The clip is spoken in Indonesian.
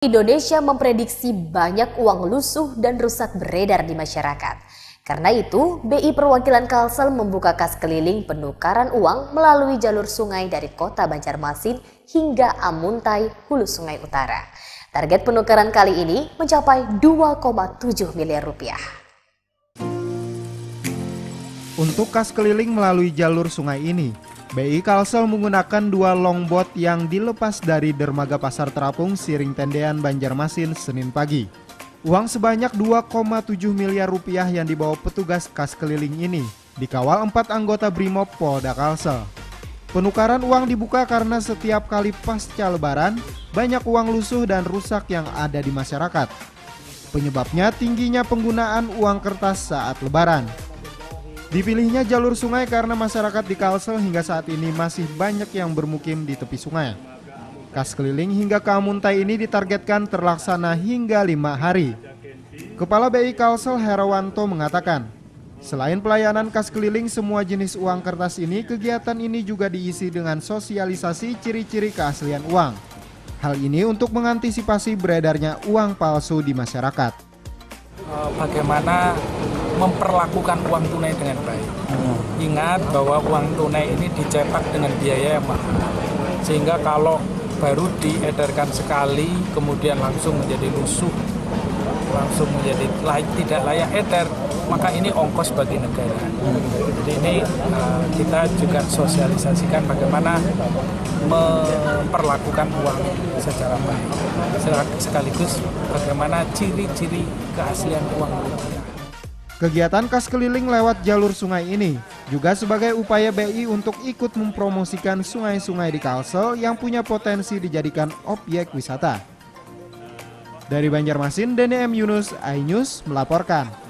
Indonesia memprediksi banyak uang lusuh dan rusak beredar di masyarakat. Karena itu, BI Perwakilan Kalsel membuka kas keliling penukaran uang melalui jalur sungai dari kota Banjarmasin hingga Amuntai, Hulu Sungai Utara. Target penukaran kali ini mencapai 2,7 miliar rupiah. Untuk kas keliling melalui jalur sungai ini, BI Kalsel menggunakan 2 longboat yang dilepas dari dermaga Pasar Terapung Siring Tendean Banjarmasin Senin pagi. Uang sebanyak 2,7 miliar rupiah yang dibawa petugas kas keliling ini dikawal 4 anggota Brimob Polda Kalsel. Penukaran uang dibuka karena setiap kali pasca lebaran, banyak uang lusuh dan rusak yang ada di masyarakat. Penyebabnya tingginya penggunaan uang kertas saat lebaran. Dipilihnya jalur sungai karena masyarakat di Kalsel hingga saat ini masih banyak yang bermukim di tepi sungai. Kas keliling hingga ke Amuntai ini ditargetkan terlaksana hingga 5 hari. Kepala BI Kalsel Herawanto mengatakan, selain pelayanan kas keliling semua jenis uang kertas ini, kegiatan ini juga diisi dengan sosialisasi ciri-ciri keaslian uang. Hal ini untuk mengantisipasi beredarnya uang palsu di masyarakat. Bagaimana memperlakukan uang tunai dengan baik. Ingat bahwa uang tunai ini dicetak dengan biaya yang mahal. Sehingga kalau baru diedarkan sekali, kemudian langsung menjadi lusuh, langsung menjadi tidak layak edar, maka ini ongkos bagi negara. Jadi ini kita juga sosialisasikan bagaimana memperlakukan uang secara baik. Sekaligus bagaimana ciri-ciri keaslian uang rupiah. Kegiatan kas keliling lewat jalur sungai ini juga sebagai upaya BI untuk ikut mempromosikan sungai-sungai di Kalsel yang punya potensi dijadikan objek wisata. Dari Banjarmasin, Deni M. Yunus, iNews melaporkan.